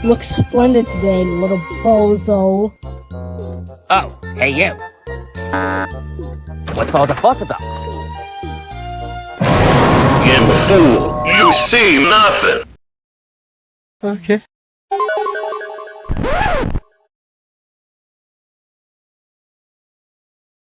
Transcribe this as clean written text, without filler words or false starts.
Looks splendid today, little bozo. Oh, hey you. What's all the fuss about? You fool! You see nothing! Okay.